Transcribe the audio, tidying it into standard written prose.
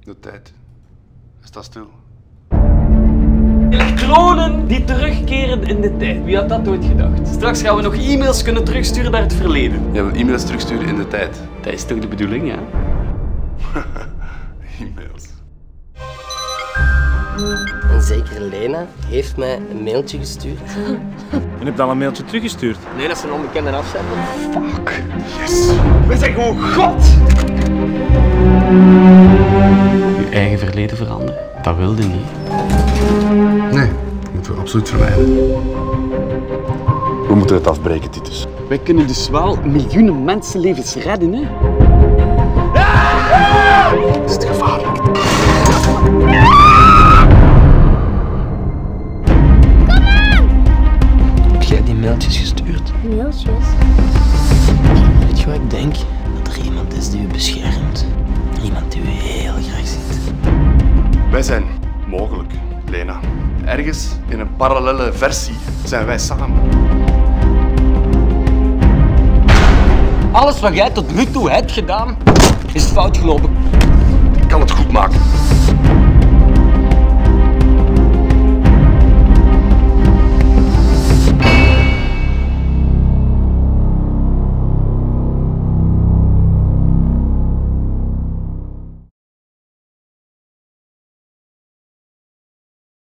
De tijd. Hij staat stil. Elektronen die terugkeren in de tijd. Wie had dat ooit gedacht? Straks gaan we nog e-mails kunnen terugsturen naar het verleden. Je wil e-mails terugsturen in de tijd. Dat is toch de bedoeling, ja? E-mails. En zeker Lena heeft mij een mailtje gestuurd. En heb dan een mailtje teruggestuurd. Nee, dat is een onbekende afzender. Fuck. Yes. We zijn gewoon God! Je eigen verleden veranderen, dat wilde niet. Nee, dat moeten we absoluut vermijden. We moeten het afbreken, Titus. Wij kunnen dus wel miljoenen mensenlevens redden, hè? Is het gevaarlijk? Heb jij die mailtjes gestuurd? Mailtjes? Weet je wat ik denk? Dat er iemand is die u beschermt. Iemand die u heel graag ziet. Wij zijn mogelijk, Lena. Ergens in een parallelle versie zijn wij samen. Alles wat jij tot nu toe hebt gedaan, is fout gelopen. Ik kan het goed maken.